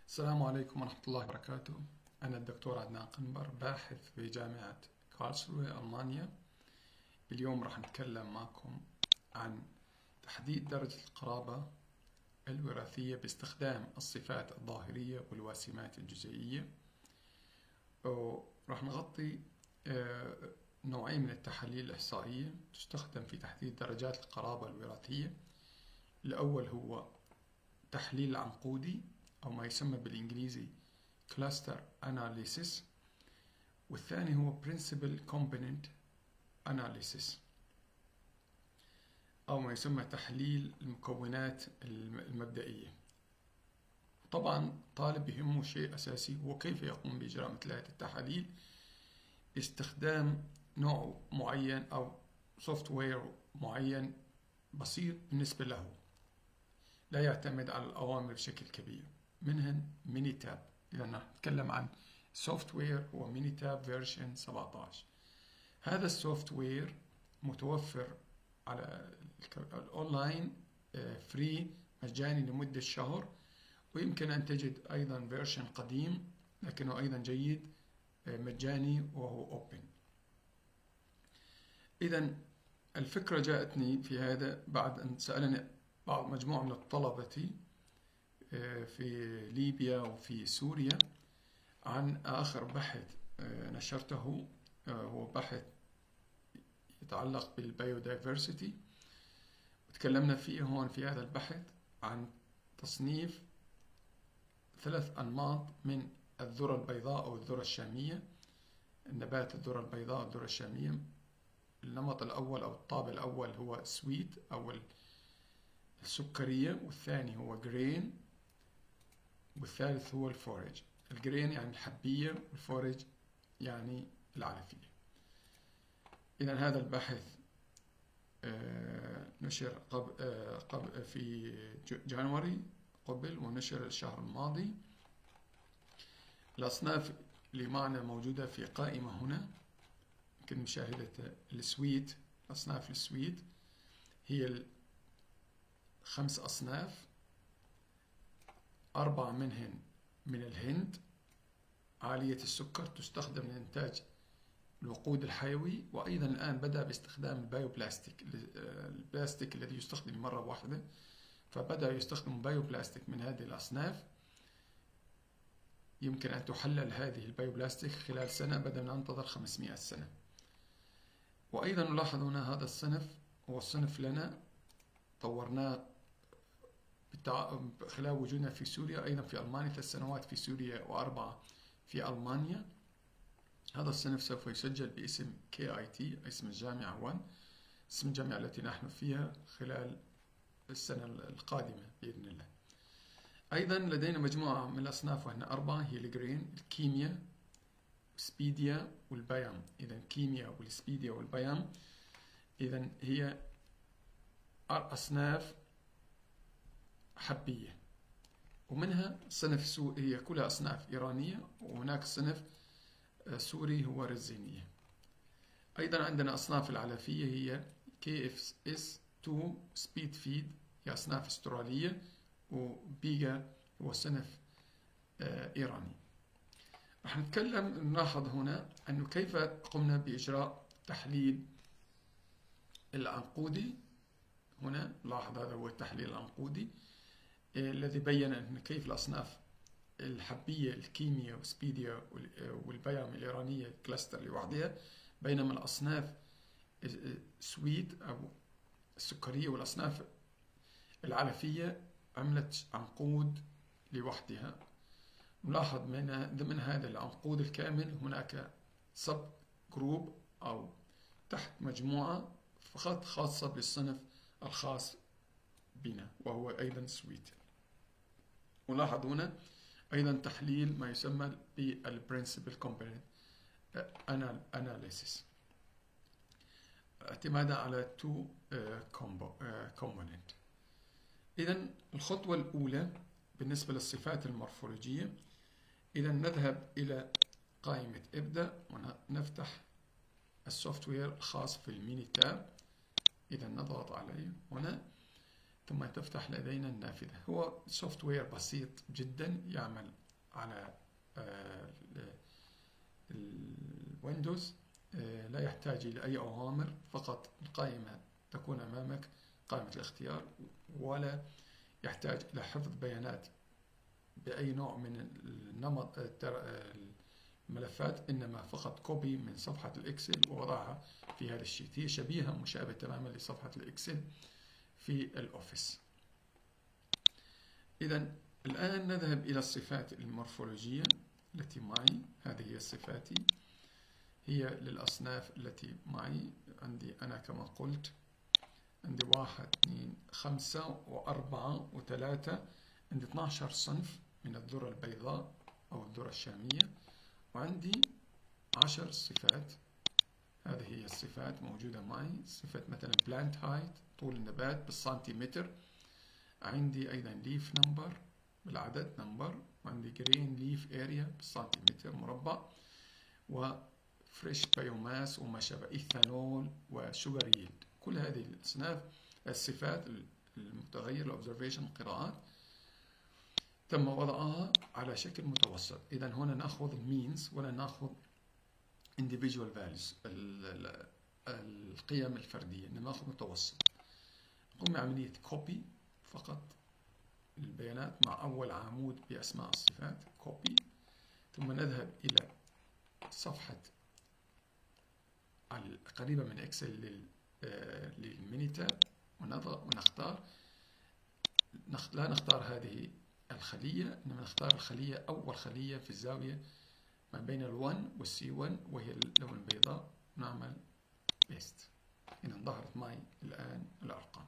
السلام عليكم ورحمة الله وبركاته. أنا الدكتور عدنان قنبر، باحث في جامعة كارلسروه ألمانيا. اليوم راح نتكلم معكم عن تحديد درجة القرابة الوراثية باستخدام الصفات الظاهرية والواسمات الجزيئية، وراح نغطي نوعين من التحاليل الإحصائية تستخدم في تحديد درجات القرابة الوراثية. الأول هو تحليل عنقودي أو ما يسمى بالإنجليزي Cluster Analysis، والثاني هو Principal Component Analysis أو ما يسمى تحليل المكونات المبدئية. طبعا طالب يهمه شيء أساسي هو كيف يقوم بإجراء مثل هذه التحاليل باستخدام نوع معين أو سوفت وير معين بسيط بالنسبة له، لا يعتمد على الأوامر بشكل كبير، منهن مينيتاب. إذا نتكلم عن سوفت وير هو مينيتاب فيرجن 17. هذا السوفت وير متوفر على الأونلاين فري مجاني لمدة شهر، ويمكن أن تجد أيضا فيرجن قديم لكنه أيضا جيد مجاني وهو أوبن. إذا الفكرة جاءتني في هذا بعد أن سألني مجموعة من الطلبة في ليبيا وفي سوريا عن آخر بحث نشرته، هو بحث يتعلق بالبيودايفرسيتي، وتكلمنا فيه هون في هذا البحث عن تصنيف 3 أنماط من الذرة البيضاء أو الذرة الشامية، النبات الذرة البيضاء والذرة الشامية. النمط الأول أو الطابع الأول هو سويت أو السكرية، والثاني هو جرين، والثالث هو الفورج. الجرين يعني الحبية، والفورج يعني العلفية. إذا هذا البحث نشر قبل في جانوري قبل، ونشر الشهر الماضي. الأصناف اللي معنا موجودة في قائمة هنا، يمكن مشاهدة السويت. أصناف السويت هي 5 أصناف، 4 منهن من الهند، عالية السكر، تستخدم لإنتاج الوقود الحيوي، وأيضا الآن بدأ باستخدام البايوبلاستيك، البلاستيك الذي يستخدم مرة واحدة، فبدأ يستخدم بايوبلاستيك من هذه الأصناف. يمكن أن تحلل هذه البايوبلاستيك خلال سنة بدل ما ننتظر 500 سنة. وأيضا نلاحظ هنا هذا الصنف هو الصنف لنا طورناه خلال وجودنا في سوريا، أيضا في ألمانيا 3 سنوات في سوريا و4 في ألمانيا. هذا الصنف سوف يسجل باسم KIT، اسم الجامعة 1، اسم الجامعة التي نحن فيها خلال السنة القادمة بإذن الله. أيضا لدينا مجموعة من الأصناف وهن 4، هي الجرين، الكيمياء، والسبيديا والبيام. إذا الكيمياء والسبيديا والبيام إذا هي أصناف حبية، ومنها صنف هي كلها أصناف إيرانية، وهناك صنف سوري هو رزينية. أيضا عندنا أصناف العلفية هي KFS2 سبيد فيد، هي أصناف استرالية، وبيجا هو صنف إيراني. راح نلاحظ هنا أنه كيف قمنا بإجراء تحليل العنقودي. هنا لاحظ هذا هو التحليل العنقودي الذي بين أن كيف الأصناف الحبية الكيمياء والسبيديا والبيام الإيرانية كلاستر لوحدها، بينما الأصناف سويت أو السكرية والأصناف العلفية عملت عنقود لوحدها. نلاحظ ضمن هذا العنقود الكامل هناك سب جروب أو تحت مجموعة فقط خاصة بالصنف الخاص بنا وهو أيضا سويت. ونلاحظ هنا أيضا تحليل ما يسمى بالبرنسبل كومبوننت أناليسيس اعتمادا على 2 كومبوننت. إذا الخطوة الأولى بالنسبة للصفات المورفولوجية، إذا نذهب إلى قائمة ابدأ ونفتح السوفت وير الخاص في الميني تاب. إذا نضغط عليه هنا، ثم تفتح لدينا النافذة. هو سوفت وير بسيط جدا يعمل على الويندوز، لا يحتاج إلى أي أوامر، فقط القائمة تكون أمامك، قائمة الاختيار، ولا يحتاج إلى حفظ بيانات بأي نوع من النمط الملفات، إنما فقط كوبي من صفحة الإكسل ووضعها في هذا الشيت. هي شبيهة مشابهة تماما لصفحة الإكسل في الأوفيس. إذا الآن نذهب إلى الصفات المورفولوجية التي معي. هذه هي صفاتي، هي للأصناف التي معي. عندي أنا كما قلت عندي 1 2 5 و4 و3، عندي 12 صنف من الذرة البيضاء أو الذرة الشامية، وعندي 10 صفات. هذه هي الصفات موجودة معي. صفة مثلا plant height، طول النبات بالسنتيمتر. عندي أيضا leaf number بالعدد number، وعندي green leaf area بالسنتيمتر مربع، و fresh biomass وما شابه، إيثانول وشوغر ييلد. كل هذه الأصناف الصفات المتغير observation قراءات تم وضعها على شكل متوسط. إذا هنا نأخذ means ولا نأخذ individual values، القيم الفردية، إنما نأخذ متوسط. نقوم بعملية copy فقط البيانات مع أول عمود بأسماء الصفات copy، ثم نذهب إلى صفحة القريبة من إكسل للمينيتاب ونختار، لا نختار هذه الخلية، إنما نختار الخلية أول خلية في الزاوية ما بين ال1 والC1 وهي اللون البيضاء، نعمل بيست. إذا ظهرت معي الآن الأرقام.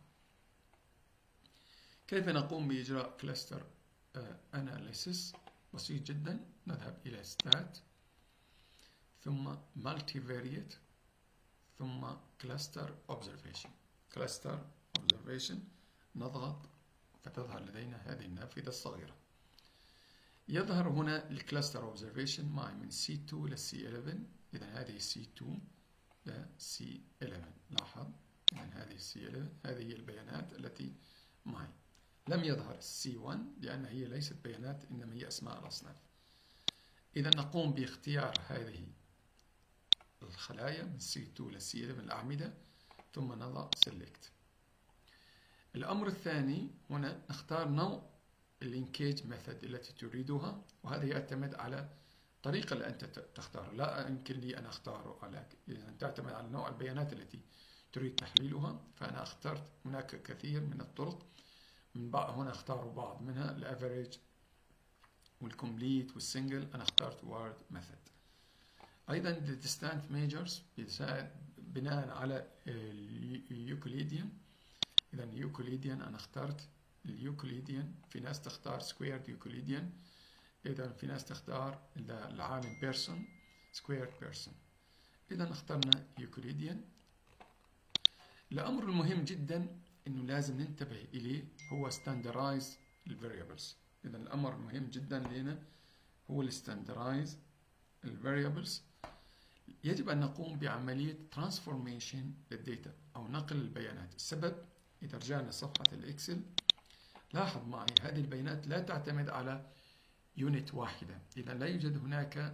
كيف نقوم بإجراء كلاستر أناليسيس؟ بسيط جدا. نذهب إلى ستات، ثم multivariate، ثم كلاستر اوبزرفيشن. كلاستر اوبزرفيشن نضغط فتظهر لدينا هذه النافذة الصغيرة. يظهر هنا الكلاستر اوبزرفيشن معي من C2 إلى C11. إذا هذه C2 إلى C11. لاحظ إذا هذه C11، هذه هي البيانات التي معي. لم يظهر C1 لأن هي ليست بيانات، إنما هي أسماء الأصناف. إذا نقوم باختيار هذه الخلايا من C2 إلى C11 الأعمدة، ثم نضع Select. الأمر الثاني هنا نختار نوع اللينكيج ميثود التي تريدها، وهذا يعتمد على الطريقة اللي أنت تختار. لا يمكن لي أن أختاره عليك، إذا تعتمد على نوع البيانات التي تريد تحليلها. فأنا اخترت هناك كثير من الطرق، من بعض هنا اختار بعض منها الافريج والكومبليت والسنجل. أنا اخترت وورد ميثود. أيضا الديستانت ميجرز بيساعد بناء على اليوكليديان. إذا اليوكليديان أنا اخترت اليوكليديان. في ناس تختار سكويرد يوكليديان، إذا في ناس تختار العالم بيرسون سكويرد بيرسون. إذا اخترنا يوكليديان. الأمر المهم جدا إنه لازم ننتبه إليه هو standardize الفاريبلز. إذا الأمر المهم جدا لنا هو الستاندرايز الفاريبلز. يجب أن نقوم بعملية ترانسفورميشن للداتا أو نقل البيانات. السبب إذا رجعنا صفحة الإكسل، لاحظ معي هذه البيانات لا تعتمد على يونت واحدة. إذا لا يوجد هناك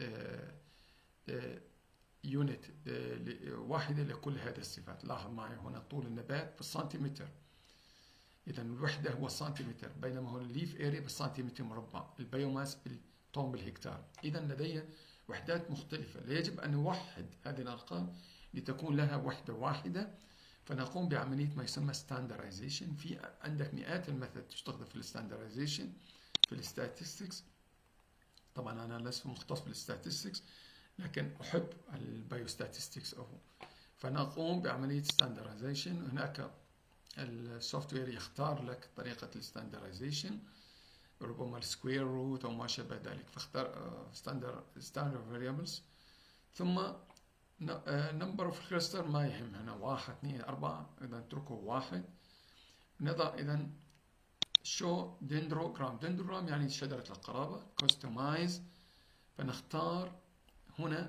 يونت واحدة لكل هذه الصفات. لاحظ معي هنا طول النبات بالسنتيمتر، إذا الوحدة هو السنتيمتر، بينما هو الليف اريا بالسنتيمتر مربع، البيوماس بالطن بالهكتار. إذا لدي وحدات مختلفة، لا يجب أن نوحد هذه الأرقام لتكون لها وحدة واحدة. فنقوم بعملية ما يسمى standardization. في عندك مئات الميثود تستخدم في الستاندرايزيشن في الستاتستكس. طبعا أنا لست مختص بالستاتستكس، لكن أحب البيوستاتستكس فنقوم بعملية standardization. هناك السوفت وير يختار لك طريقة الستاندرايزيشن، ربما السكوير روت أو ما شابه ذلك. فاختار standard variables، ثم number of cluster ما يهم هنا 1 2 4. إذا نتركه 1. نضع إذا show dendrogram. dendrogram يعني شجرة القرابة. customize، فنختار هنا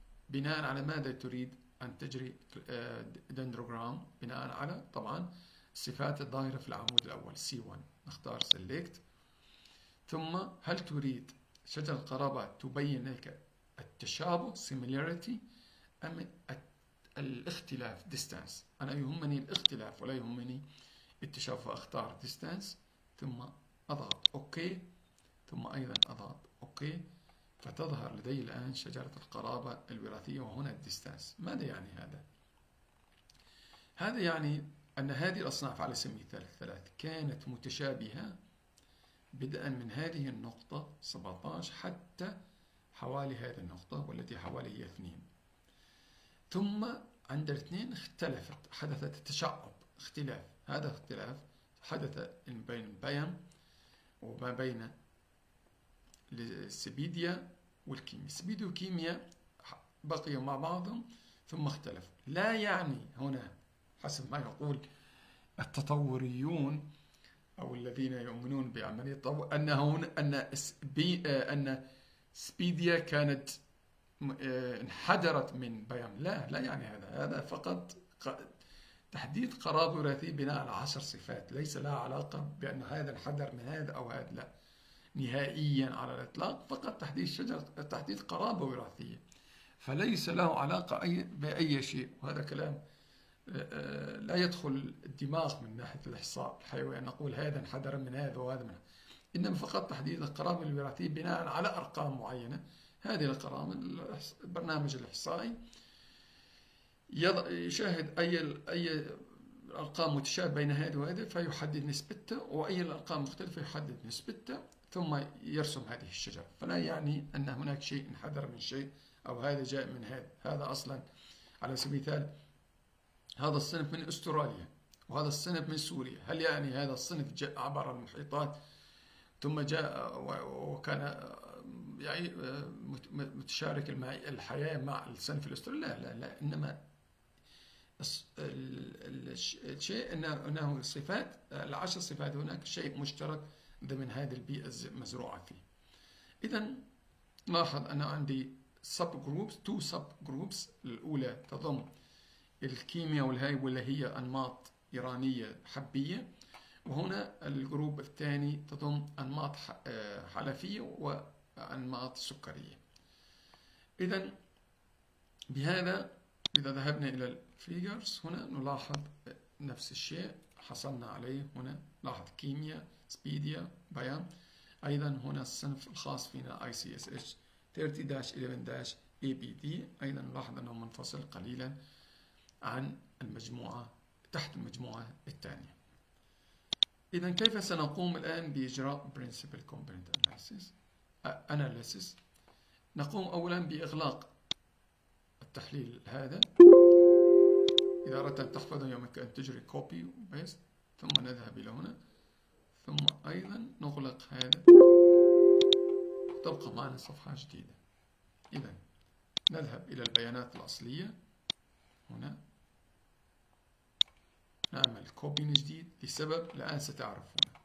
بناء على ماذا تريد أن تجري dendrogram، بناء على طبعا الصفات الظاهرة في العمود الأول C1. نختار Select. ثم هل تريد شجرة القرابة تبين لك التشابه Similarity أم الاختلاف Distance؟ أنا يهمني الاختلاف ولا يهمني التشابه، فأختار Distance ثم أضغط أوكي، ثم أيضا أضغط أوكي، فتظهر لدي الآن شجرة القرابة الوراثية وهنا الديستانس. ماذا يعني هذا؟ هذا يعني أن هذه الأصناف على سبيل المثال الثلاث كانت متشابهة بدءا من هذه النقطة 17 حتى حوالي هذه النقطة والتي حوالي هي 2، ثم عند الاثنين اختلفت، حدثت تشعب، اختلاف. هذا اختلاف حدث بين بيم وما بين السبيديا والكيميا. السبيديا والكيميا بقيوا مع بعضهم ثم اختلفوا. لا يعني هنا حسب ما يقول التطوريون أو الذين يؤمنون بعملية التطور أن سبيديا كانت انحدرت من بيم. لا يعني هذا فقط تحديد قرابة وراثية بناء على 10 صفات، ليس لها علاقة بأن هذا انحدر من هذا أو هذا، لا نهائيا على الإطلاق، فقط تحديد قرابة وراثية، فليس له علاقة بأي شيء. وهذا كلام لا يدخل الدماغ من ناحية الإحصاء الحيوي أن نقول هذا انحدر من هذا وهذا من هذا، إنما فقط تحديد القرابة الوراثية بناء على أرقام معينة. هذه الأرقام البرنامج الإحصائي يشاهد أي أرقام متشابهة بين هذه وهذه فيحدد نسبتها، وأي الأرقام مختلفة يحدد نسبتها، ثم يرسم هذه الشجرة. فلا يعني أن هناك شيء انحدر من شيء أو هذا جاء من هذا. هذا أصلا على سبيل المثال هذا الصنف من أستراليا وهذا الصنف من سوريا، هل يعني هذا الصنف جاء عبر المحيطات ثم جاء وكان يعني متشارك الحياة مع الصنف الأسترالي؟ لا، إنما الشيء أنه صفات ال10 صفات هناك شيء مشترك ضمن هذه البيئة المزروعة فيه. إذا لاحظ أنا عندي تو سب جروبس. الأولى تضم الكيمياء والهاي واللي هي أنماط إيرانية حبية، وهنا الجروب الثاني تضم أنماط حلفية وأنماط سكرية. إذا بهذا إذا ذهبنا إلى الفيجرز هنا نلاحظ نفس الشيء حصلنا عليه. هنا لاحظ كيمياء سبيديا بيان. أيضا هنا الصنف الخاص فينا ICSH 30-11-ABD، أيضا نلاحظ أنه منفصل قليلا عن المجموعة تحت المجموعة الثانية. إذا كيف سنقوم الآن بإجراء Principal Component Analysis؟ نقوم أولا بإغلاق التحليل هذا. إذا أردت أن تحفظه يمكن أن تجري كوبي وبيست، ثم نذهب إلى هنا، ثم أيضا نغلق هذا، تبقى معنا صفحة جديدة. إذا نذهب إلى البيانات الأصلية، هنا نعمل كوبي من جديد لسبب الآن ستعرفونه.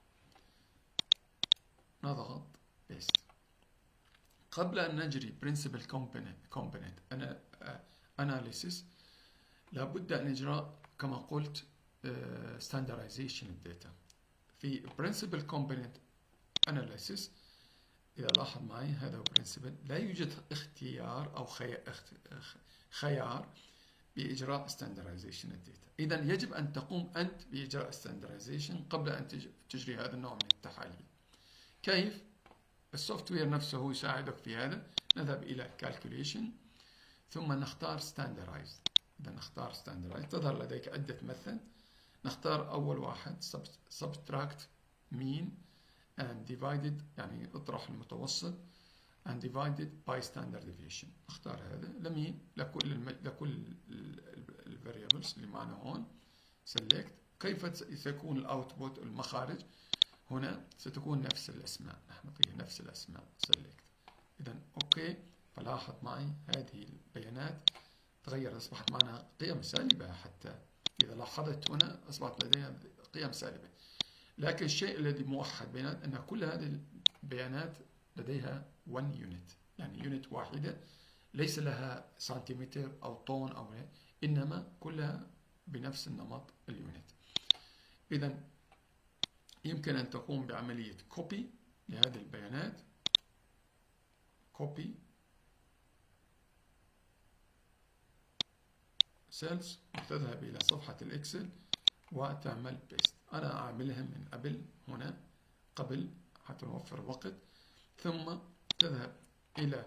نضغط بيست. قبل أن نجري Principal Component Analysis لابد أن نجرى كما قلت Standardization الداتا. في Principal Component Analysis إذا لاحظ معي هذا هو Principal، لا يوجد اختيار أو خيار بإجراء Standardization الداتا. إذا يجب أن تقوم أنت بإجراء Standardization قبل أن تجري هذا النوع من التحاليل. كيف؟ السوفت وير نفسه يساعدك في هذا. نذهب إلى Calculation ثم نختار Standardize. إذا نختار Standardize تظهر لديك عدة مثل. نختار أول واحد Subtract Mean and Divided، يعني اطرح المتوسط and divided by standard deviation. نختار هذا لمين؟ لكل الفاريبلز اللي معنا هون. Select. كيف سيكون الأوتبوت المخارج؟ هنا ستكون نفس الأسماء، نحن نعطيه نفس الأسماء. Select. إذا أوكي. فلاحظ معي هذه البيانات تغير، أصبحت معنا قيم سالبة. حتى إذا لاحظت هنا أصبحت لدينا قيم سالبة، لكن الشيء الذي موحد بينات أن كل هذه البيانات لديها 1 يونت، يعني يونت واحدة ليس لها سنتيمتر أو طن أو إنما كلها بنفس النمط اليونت. إذا يمكن أن تقوم بعملية كوبي لهذه البيانات، كوبي سيلز، وتذهب إلى صفحة الإكسل وتعمل بيست. أنا أعملها من قبل هنا، قبل حتى نوفر وقت. ثم تذهب إلى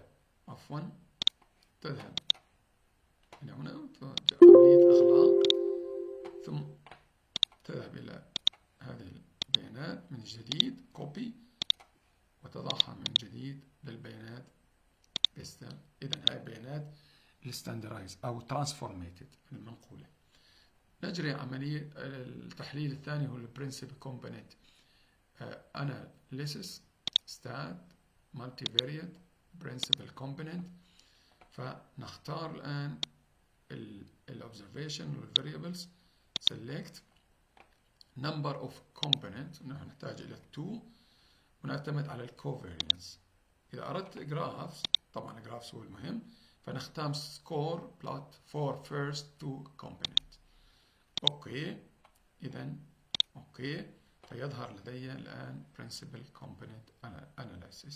تذهب إلى هنا عملية إغلاق، ثم تذهب إلى هذه البيانات من جديد كوبي، وتضعها من جديد للبيانات بيست. إذا هاي بيانات الستاندرايز أو ترانسفورميتد المنقولة. نجري عملية التحليل الثاني، هو البرنسبل كومبوننت اناليسيس ستات مالتي فاريت برنسبل كومبوننت. فنختار الآن الأوبزرفيشن والفاريبلز، select number of component، نحن نحتاج إلى 2، ونعتمد على الكوفيرينس. إذا أردت جرافس، طبعا الجرافس هو المهم، فنختار score plot for first 2 components. أوكي، إذا أوكي، فيظهر لدي الآن principal component analysis.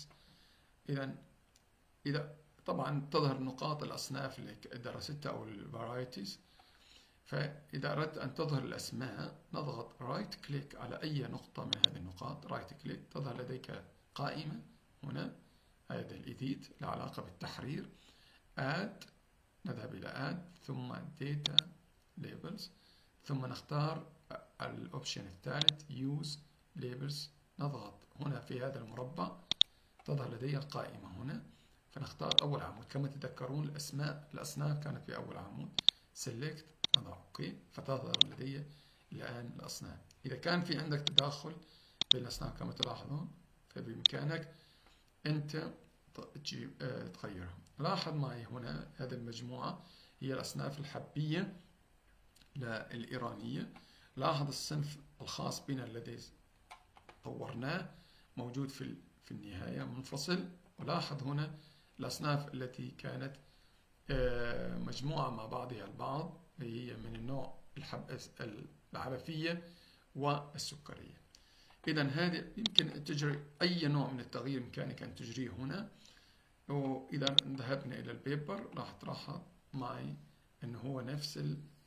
إذا طبعا تظهر نقاط الأصناف اللي درستها أو الفرايتيز. فإذا أردت أن تظهر الأسماء، نضغط رايت كليك على أي نقطة من هذه النقاط، رايت كليك، تظهر لديك قائمة هنا، هذا الإديت له علاقة بالتحرير. add، نذهب إلى add، ثم data labels، ثم نختار الأوبشن الثالث use labels. نضغط هنا في هذا المربع، تظهر لدي القائمة هنا، فنختار أول عمود. كما تذكرون الأصناف كانت في أول عمود، select، نضع أوكي، فتظهر لدي الآن الأصناف. إذا كان في عندك تداخل بين الأصناف كما تلاحظون، فبإمكانك أنت تغيرها. لاحظ معي هنا هذه المجموعة هي الأصناف الحبية الإيرانية. لاحظ الصنف الخاص بنا الذي طورناه موجود في النهاية منفصل. ولاحظ هنا الأصناف التي كانت مجموعة مع بعضها البعض، هي من النوع العبثية والسكرية. إذا هذه يمكن تجري أي نوع من التغيير بإمكانك أن تجريه هنا. وإذا ذهبنا إلى البيبر راح تلاحظ معي أنه هو نفس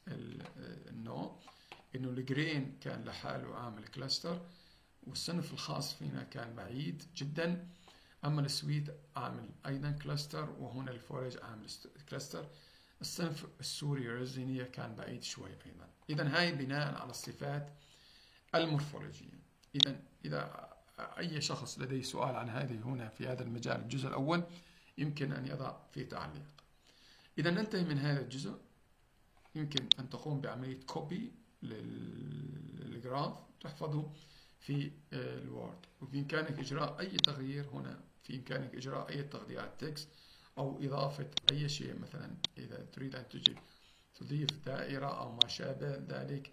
النوع، أنه الجرين كان لحاله عامل كلاستر، والصنف الخاص فينا كان بعيد جدا. أما السويت عامل أيضا كلاستر، وهنا الفوريج عامل كلاستر. الصنف السوري الرزينية كان بعيد شوي أيضا. إذا هاي بناء على الصفات المورفولوجية. إذا أي شخص لديه سؤال عن هذه هنا في هذا المجال الجزء الأول، يمكن أن يضع في تعليق. إذا ننتهي من هذا الجزء، يمكن أن تقوم بعملية كوبي للجراف، تحفظه في الوورد، وبإمكانك إجراء أي تغيير هنا. في إمكانك إجراء أي تغييرات تكست أو إضافة أي شيء، مثلا إذا تريد أن تضيف دائرة أو ما شابه ذلك،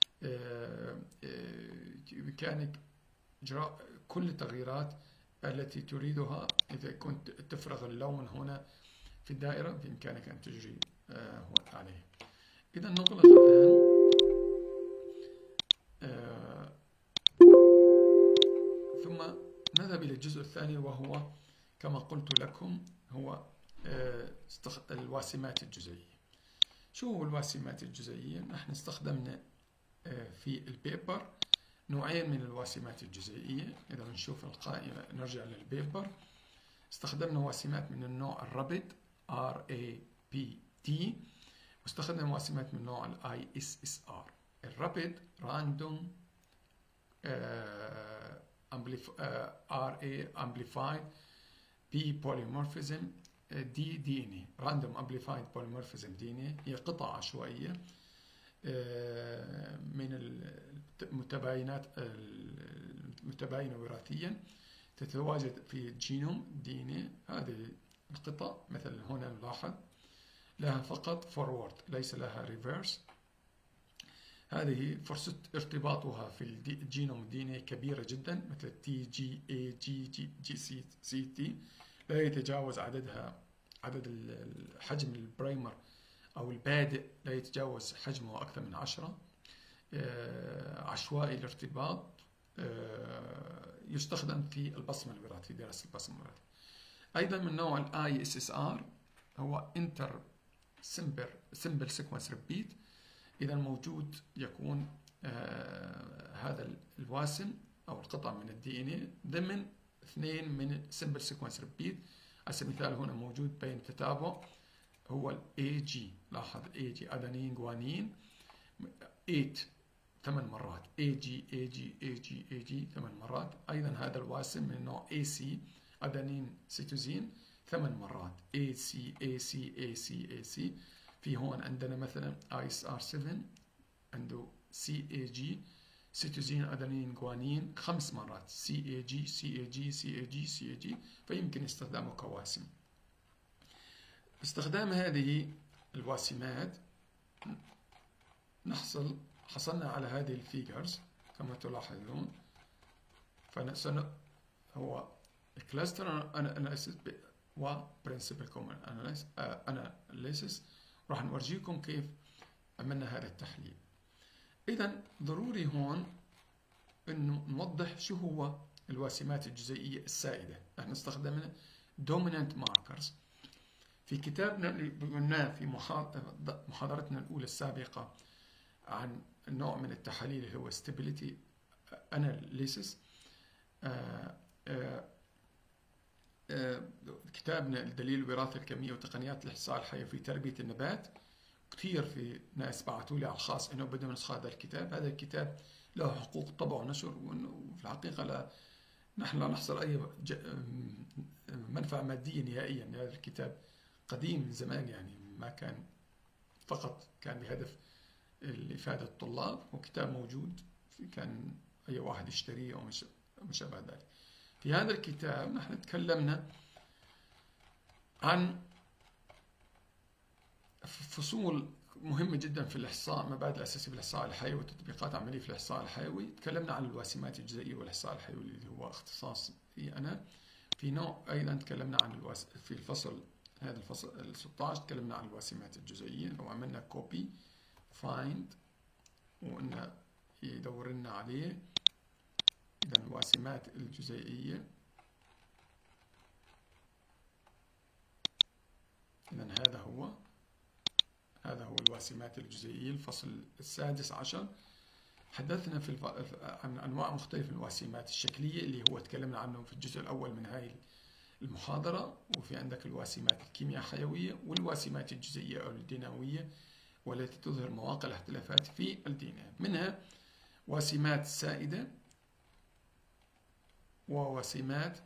بإمكانك إجراء كل التغييرات التي تريدها. إذا كنت تفرغ اللون هنا في الدائرة، بإمكانك أن تجري عليه. إذا نغلق الآن، ثم نذهب إلى الجزء الثاني، وهو كما قلت لكم هو الواسمات الجزيئية. شو هو الواسمات الجزيئية؟ نحن استخدمنا في البيبر نوعين من الواسمات الجزيئية. إذا نشوف القائمة، نرجع للبيبر، استخدمنا واسمات من النوع الرابد RAPT، واستخدمنا واسمات من نوع ISSR. الرابد راندوم RA amplified P polymorphism DNA random amplified polymorphism DNA، هي قطع عشوائية من المتباينات المتباينة وراثيا، تتواجد في الجينوم DNA. هذه القطع مثل هنا نلاحظ لها فقط فورورد، ليس لها ريفيرس. هذه فرصة ارتباطها في الجينوم DNA كبيرة جدا، مثل TGA GCT، لا يتجاوز عدد حجم البرايمر أو البادئ لا يتجاوز حجمه أكثر من 10. عشوائي الارتباط، يستخدم في البصمة الوراثية، دراسة البصمة الوراثية. أيضا من نوع ال ISSR هو Inter Symbol Sequence Repeat. إذا موجود يكون هذا الواسم أو القطع من DNA ضمن 2 من Symbol Sequence Repeat. على سبيل المثال هنا موجود بين تتابع هو ال AG، لاحظ AG أدينين جوانين 8 مرات، AG 8 مرات. أيضا هذا الواسم من نوع AC أدينين سيتوزين 8 مرات، AC. في هون عندنا مثلا ISR7 عنده CAG سيتوزين أدينين جوانين 5 مرات، CAG. فيمكن استخدامه كواسم. باستخدام هذه الواسمات حصلنا على هذه الفيجرز كما تلاحظون. هو كلاستر اناليسيس وبرنسبل كومن اناليسيس. راح نورجيكم كيف عملنا هذا التحليل. إذا ضروري هون إنه نوضح شو هو الواسمات الجزيئية السائدة. احنا استخدمنا dominant markers في كتابنا اللي قلناه في محاضرتنا الأولى السابقة عن نوع من التحاليل اللي هو stability analysis. كتابنا الدليل الوراثي الكمية وتقنيات الإحصاء الحيوي في تربية النبات. كثير في ناس بعثوا لي على الخاص انه بدهم نسخ هذا الكتاب. هذا الكتاب له حقوق طبع ونشر، وفي الحقيقة نحن لا نحصل أي منفعة مادية نهائيا. هذا الكتاب قديم من زمان، يعني ما كان فقط كان بهدف إفادة الطلاب، وكتاب موجود كان أي واحد يشتريه أو ما شابه ذلك. في هذا الكتاب نحن تكلمنا عن فصول مهمة جدا في الإحصاء، مبادئ الأساسية في الإحصاء الحيوي وتطبيقات عملية في الإحصاء الحيوي. تكلمنا عن الواسمات الجزيئية والإحصاء الحيوي اللي هو اختصاصي أنا. في نوع أيضا تكلمنا عن في الفصل هذا الفصل ال 16 تكلمنا عن الواسمات الجزيئية، وعملنا كوبي فايند وقلنا يدور لنا عليه. إذا الواسمات الجزيئية، إذا هذا هو الواسمات الجزيئية. الفصل السادس عشر حدثنا عن أنواع مختلفة من الواسمات الشكلية اللي هو تكلمنا عنه في الجزء الأول من هاي المحاضرة. وفي عندك الواسمات الكيمياء حيوية والواسمات الجزيئية أو الدينامية والتي تظهر مواقع الاختلافات في الدينام. منها واسمات سائدة وواسمات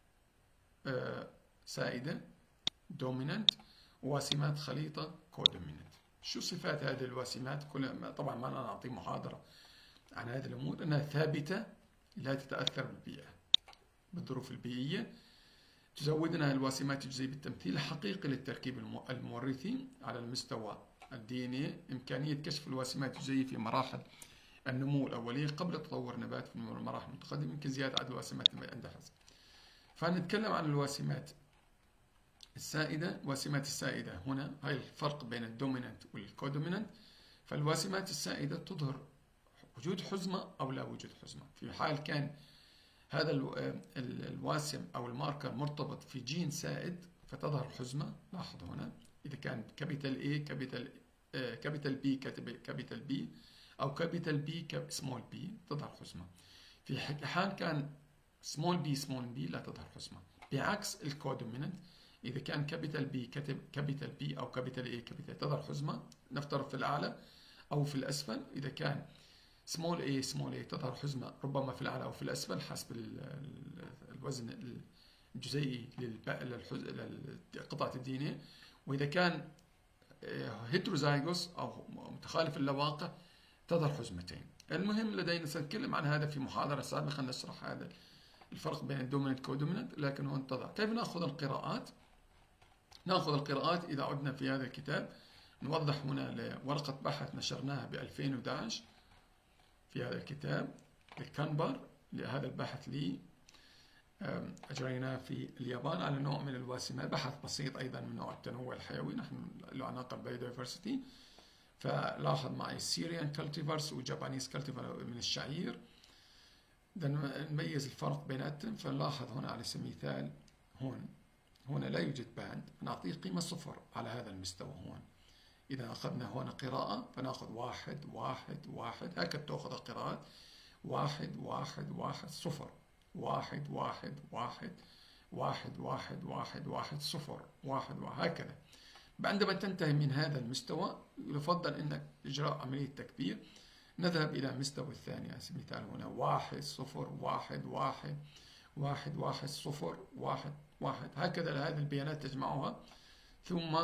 سائدة دومينانت وواسمات خليطة كودومينانت. شو صفات هذه الواسمات؟ طبعا ما أنا أعطي محاضرة عن هذه الأمور. أنها ثابتة لا تتأثر بالبيئة بالظروف البيئية. تزودنا الواسمات الجزيئية بالتمثيل الحقيقي للتركيب المورثي على المستوى الDNA. إمكانية كشف الواسمات الجزيئية في مراحل النمو الأولية قبل تطور النبات في المراحل المتقدمة. يمكن زيادة عدد الواسمات عند حسب. فنتكلم عن الواسمات السائدة. الواسمات السائدة هنا هاي الفرق بين الدومينانت والكودومينانت. فالواسمات السائدة تظهر وجود حزمة أو لا وجود حزمة. في حال كان هذا الواسم أو الماركر مرتبط في جين سائد فتظهر حزمة. لاحظ هنا إذا كان كابيتال A كابيتال B كابيتال B أو كابيتال B سمول B تظهر حزمة. في حال كان سمول B لا تظهر حزمة. بعكس الكودومينانت إذا كان كابيتال B كابيتال B أو كابيتال A كابيتال تظهر حزمة، نفترض في الأعلى أو في الأسفل. إذا كان سمول A تظهر حزمة ربما في الأعلى أو في الأسفل حسب الوزن الجزيئي لقطعة الدي. وإذا كان هيتروزايغوس أو متخالف الواقع تظهر حزمتين. المهم لدينا سنتكلم عن هذا في محاضرة سابقة نشرح هذا الفرق بين الدومينانت والكودومينانت. لكن هو انتظر. كيف نأخذ القراءات؟ نأخذ القراءات إذا عدنا في هذا الكتاب. نوضح هنا لورقة بحث نشرناها ب 2011 في هذا الكتاب الكانبر. لهذا البحث لي أجريناه في اليابان على نوع من الواسمات. بحث بسيط أيضا من نوع التنوع الحيوي. نحن له علاقة بالبايودايفرسيتي. فلاحظ معي السيريان كالتيفرز وجابانيز كالتيفر من الشعير. بدنا نميز الفرق بيناتهم، فنلاحظ هنا على سبيل المثال هنا لا يوجد باند، نعطيه قيمة 0 على هذا المستوى هون. إذا أخذنا هنا قراءة فنأخذ 1 1 1، هكذا تأخذ القراءات 1 1 1 0 1 1 1 1 1 1 1 0 1 وهكذا. عندما تنتهي من هذا المستوى يفضل أنك إجراء عملية تكبير. نذهب إلى المستوى الثاني على سبيل المثال هنا 1 0 1 1 1 1 0 1 1، هكذا هذه البيانات تجمعها ثم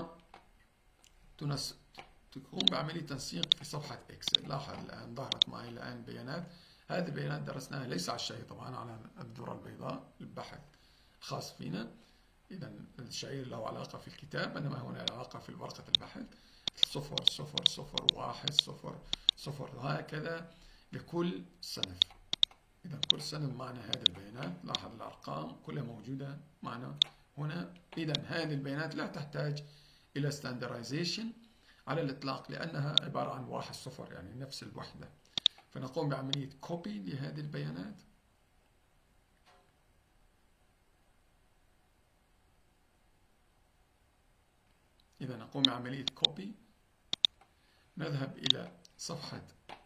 تقوم بعملية تنسيق في صفحة إكسل. لاحظ الآن ظهرت معي الآن بيانات، هذه البيانات درسناها ليس على الشعير طبعا، على الذرة البيضاء البحث خاص فينا. إذا الشعير له علاقة في الكتاب، بينما هنا علاقة في ورقة البحث 0 0 0 1 0 0 وهكذا لكل صنف. إذا كل صنف معنا هذه البيانات، لاحظ الأرقام كلها موجودة معنا هنا. إذا هذه البيانات لا تحتاج إلى ستاندرايزيشن على الإطلاق، لأنها عبارة عن 1 0 يعني نفس الوحدة. فنقوم بعملية كوبي لهذه البيانات. إذا نقوم بعملية كوبي، نذهب إلى صفحة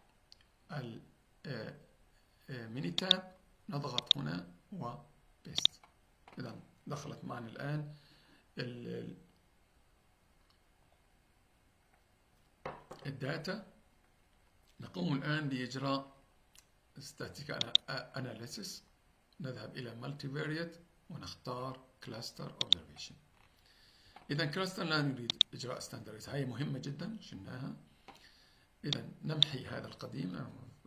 الميني تاب، نضغط هنا وبيست. إذا دخلت معنا الآن الداتا. نقوم الآن بإجراء statistical analysis. نذهب إلى multivariate ونختار cluster observation. إذا cluster لا نريد إجراء standardize، هاي مهمة جدا شلناها. إذا نمحي هذا القديم،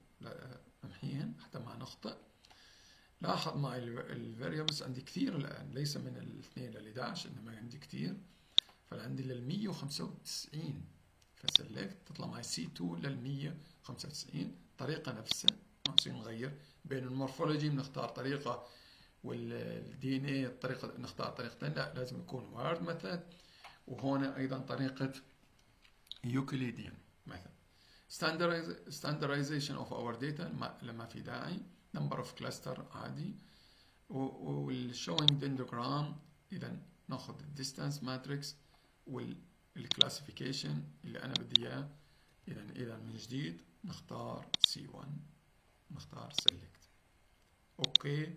نمحيهن حتى ما نخطئ. لاحظ معي الفاريبلز عندي كثير الآن، ليس من الاثنين إلى 11 إنما عندي كثير، فعندي لل 195 فسلكت تطلع معي C2 لل 195. طريقة نفسها ما نصير نغير بين المورفولوجي بنختار طريقة والدي ان اي الطريقة نختار طريقتين، لا لازم يكون وورد ميثود، وهنا أيضا طريقة يوكليديان ميثود. standardization of our data لما في داعي. number of cluster عادي، والshowing dendrogram. إذا ناخذ distance matrix والclassification اللي أنا بدي إياه. إذا من جديد نختار C1، نختار select، أوكي.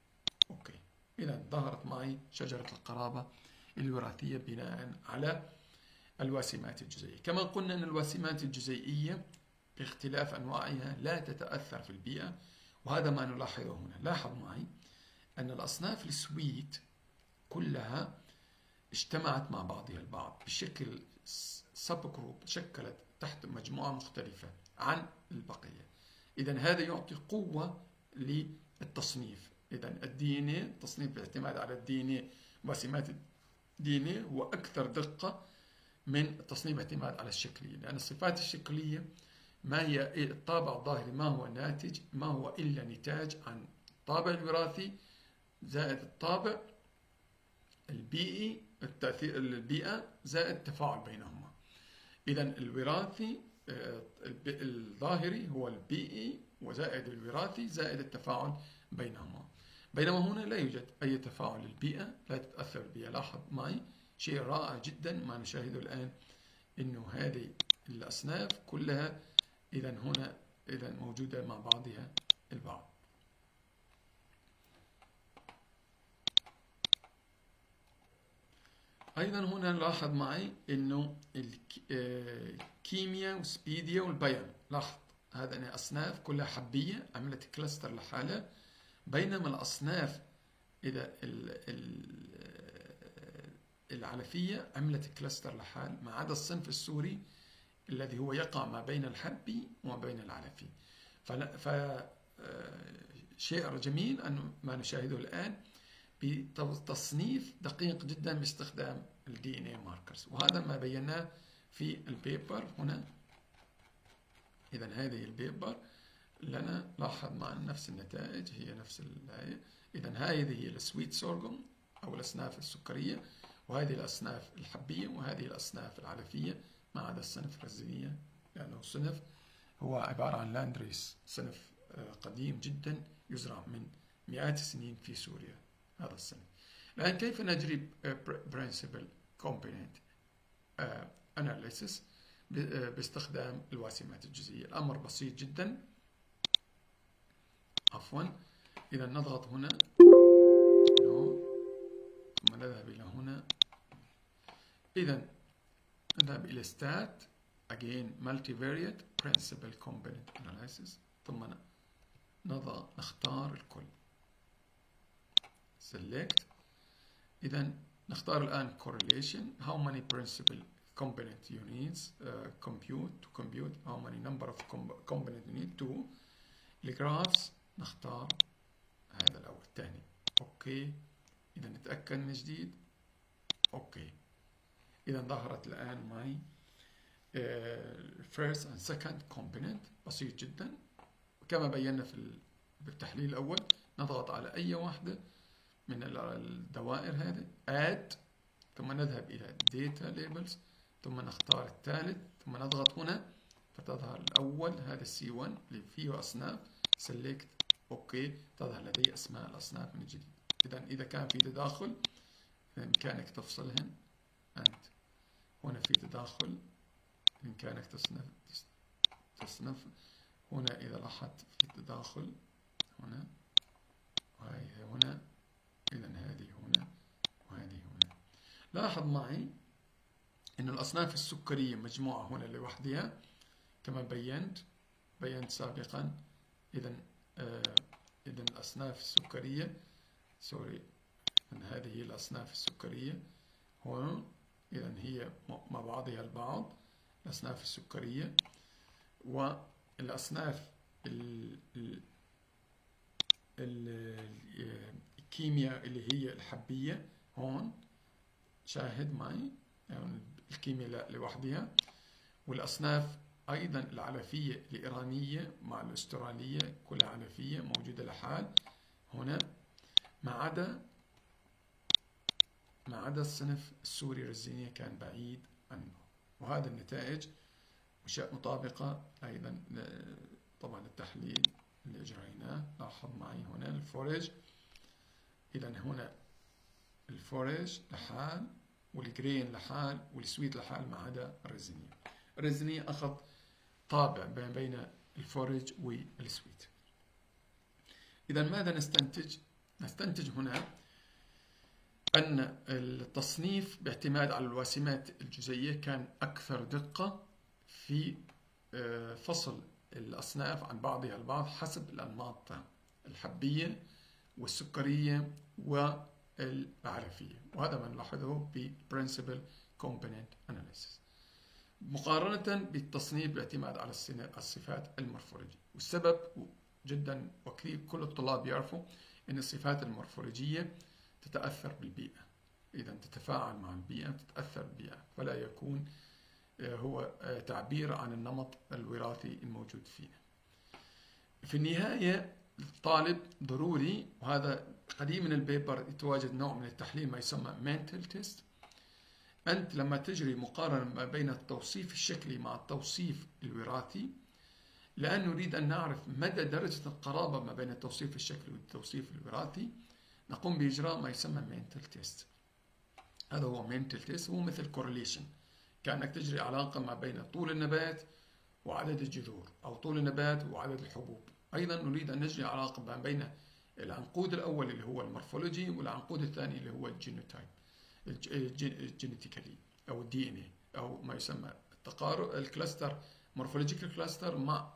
إذا ظهرت معي شجرة القرابة الوراثية بناء على الوسيمات الجزيئية. كما قلنا أن الوسيمات الجزيئية باختلاف أنواعها لا تتأثر في البيئة، وهذا ما نلاحظه هنا. لاحظ معي أن الأصناف السويت كلها اجتمعت مع بعضها البعض بشكل سب جروب، شكلت تحت مجموعة مختلفة عن البقية. إذا هذا يعطي قوة للتصنيف. إذا الدي ان اي التصنيف باعتماد على الدي ان اي، وسمات الدي ان اي هو أكثر دقة من التصنيف باعتماد على الشكلية، لأن الصفات الشكلية ما هي الطابع الظاهري، ما هو ناتج، ما هو إلا نتاج عن الطابع الوراثي زائد الطابع البيئي، التأثير البيئة زائد التفاعل بينهما. إذا الوراثي الظاهري هو البيئي وزائد الوراثي زائد التفاعل بينهما. بينما هنا لا يوجد أي تفاعل، البيئة لا تتأثر بالبيئة. لاحظ معي شيء رائع جدا ما نشاهده الآن، إنه هذه الأصناف كلها هنا موجودة مع بعضها البعض. أيضا هنا لاحظ معي إنه الكيمياء والسبيديا والبيان، لاحظ هذه أصناف كلها حبية عملت كلاستر لحالها، بينما الأصناف العلفية عملت كلاستر لحال، ما عدا الصنف السوري الذي هو يقع ما بين الحبي وما بين العلفي. شيء جميل أن ما نشاهده الآن بتصنيف دقيق جدا باستخدام الدي ان اي ماركرز، وهذا ما بيناه في البيبر هنا. إذا هذه البيبر لنا لاحظ معنا نفس النتائج، هي نفس الآية. إذا هذه هي السويت سورغوم أو الأصناف السكرية، وهذه الأصناف الحبية، وهذه الأصناف العلفية ما عدا الصنف الرزينية لأنه صنف هو عبارة عن لاندريس، صنف قديم جدا يزرع من مئات السنين في سوريا هذا الصنف. الآن كيف نجري Principal Component Analysis باستخدام الواسمات الجزئية؟ الأمر بسيط جدا. عفوا، إذا نضغط هنا ثم نذهب إلى هنا. إذا نذهب إلى Stat again Multivariate Principal Component Analysis، ثم نختار الكل Select. إذا نختار الآن Correlation. How many principal component you need compute how many number of component you need to. الجرافس نختار هذا الأول الثاني. أوكي. إذا نتأكد من جديد. أوكي. إذا ظهرت الآن معي first and second component. بسيط جدا كما بينا بالتحليل الأول. نضغط على أي واحدة من الدوائر هذه add، ثم نذهب إلى data labels، ثم نختار الثالث، ثم نضغط هنا فتظهر الأول هذا C1 اللي فيه أصناف. select أوكي. تظهر لدي أسماء الأصناف من جديد. إذا كان في تداخل بإمكانك تفصلهن أنت. هنا في تداخل بإمكانك تصنف هنا. إذا لاحظت في تداخل هنا وهي هنا، إذا هذه هنا وهذه هنا. لاحظ معي أن الأصناف السكرية مجموعة هنا لوحدها كما بينت سابقا. إذا الأصناف السكرية إن هذه الأصناف السكرية هنا. إذا هي مع بعضها البعض الأصناف السكرية. والأصناف الكيمياء اللي هي الحبية هون شاهد معي يعني الكيمياء لوحدها. والأصناف أيضا العلفية الإيرانية مع الأسترالية كلها علفية موجودة لحال هنا، ما عدا الصنف السوري الرزينية كان بعيد عنه. وهذا النتائج مطابقة أيضا طبعا التحليل اللي أجريناه. لاحظ معي هنا الفورج. إذا هنا الفورج لحال والجرين لحال والسويت لحال ما عدا الرزينية. الرزينية أخذ طابع بين الفورج والسويت. إذا ماذا نستنتج؟ نستنتج هنا أن التصنيف باعتماد على الواسمات الجزيئية كان أكثر دقة في فصل الأصناف عن بعضها البعض حسب الأنماط الحبية والسكرية والعلفية. وهذا ما نلاحظه ب Principal Component Analysis مقارنة بالتصنيف باعتماد على الصفات المورفولوجية. والسبب جدا وكثير كل الطلاب يعرفوا أن الصفات المورفولوجية تتأثر بالبيئة. إذا تتفاعل مع البيئة تتأثر بالبيئة، فلا يكون هو تعبير عن النمط الوراثي الموجود فينا. في النهاية الطالب ضروري، وهذا قديم من البيبر يتواجد نوع من التحليل ما يسمى mental test. أنت لما تجري مقارنة ما بين التوصيف الشكلي مع التوصيف الوراثي، لأن نريد أن نعرف مدى درجة القرابة ما بين التوصيف الشكلي والتوصيف الوراثي، نقوم بإجراء ما يسمى mental test. هذا هو mental test، هو مثل correlation، كأنك تجري علاقة ما بين طول النبات وعدد الجذور، أو طول النبات وعدد الحبوب. أيضا نريد أن نجري علاقة ما بين العنقود الأول اللي هو المورفولوجي والعنقود الثاني اللي هو الجينوتايب الجينيتيكالي أو الدي ان اي، أو ما يسمى التقارب الكلاستر مورفولوجيكال كلاستر مع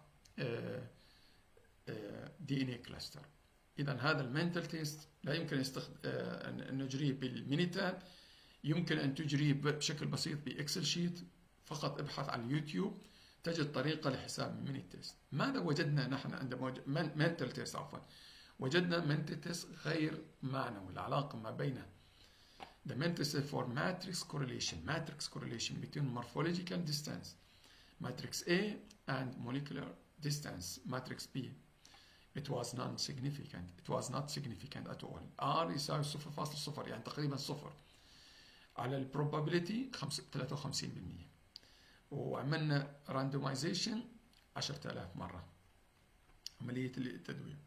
دي ان اي كلاستر. إذا هذا المنتال تيست لا يمكن أن نجريه بالمينيتاب، يمكن أن تجريه بشكل بسيط بإكسل شيت. فقط ابحث عن اليوتيوب تجد طريقة لحساب الميني تيست. ماذا وجدنا نحن عند منتال تيست؟ وجدنا منتال تيست غير معنوي. العلاقة ما بين the mental test for matrix correlation between morphological distance matrix A and molecular distance matrix B. It was not significant at all. R يساوي 0.0 يعني تقريبا صفر على البروبابيلتي 53%. وعملنا راندومايزيشن 10,000 مرة عملية التدوير.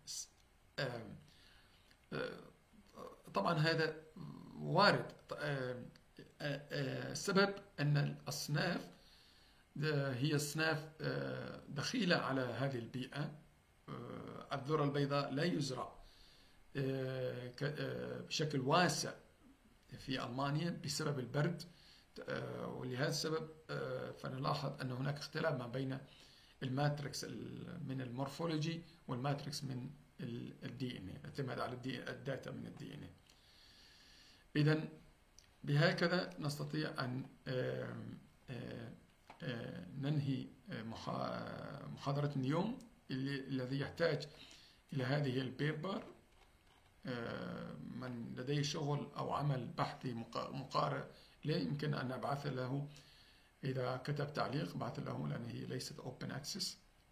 طبعا هذا وارد. السبب أن الأصناف هي أصناف دخيلة على هذه البيئة. الذرة البيضاء لا يزرع بشكل واسع في ألمانيا بسبب البرد، ولهذا السبب فنلاحظ أن هناك اختلاف ما بين الماتريكس من المورفولوجي والماتريكس من الدي ان اي، اعتماد على الداتا من الدي ان اي. إذن بهكذا نستطيع أن ننهي محاضرة اليوم. الذي يحتاج إلى هذه البيبر، من لديه شغل أو عمل بحثي مقارئ لا يمكن أن أبعث له. إذا كتب تعليق بعث له، لأن هي ليست open access.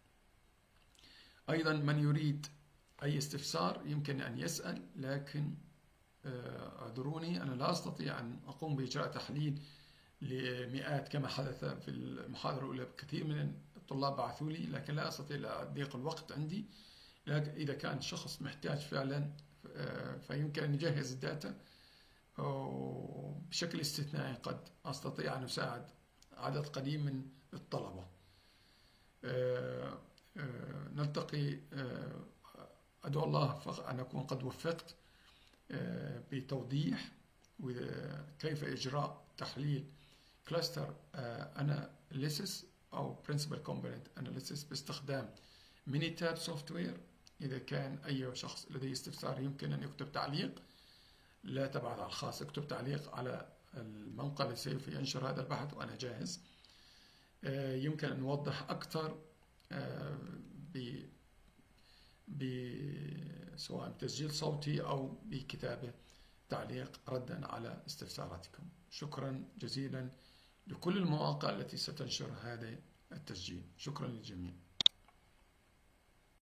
أيضا من يريد أي استفسار يمكن أن يسأل، لكن اعذروني أنا لا أستطيع أن أقوم بإجراء تحليل لمئات كما حدث في المحاضرة الأولى. كثير من الطلاب بعثوا لي، لكن لا أستطيع لضيق الوقت عندي. لكن إذا كان شخص محتاج فعلا فيمكن أن نجهز الداتا، وبشكل استثنائي قد أستطيع أن أساعد عدد قليل من الطلبة. نلتقي. أدعو الله أن أكون قد وفقت بتوضيح كيف إجراء تحليل كلاستر أناليسيس أو Principal Component Analysis باستخدام مينيتاب سوفت وير. إذا كان أي شخص لديه استفسار يمكن أن يكتب تعليق، لا تبعث على الخاص، اكتب تعليق على الموقع الذي سوف ينشر هذا البحث وأنا جاهز. يمكن أن نوضح أكثر سواء بتسجيل صوتي أو بكتابة تعليق ردا على استفساراتكم. شكرا جزيلا لكل المواقع التي ستنشر هذا التسجيل. شكرا للجميع.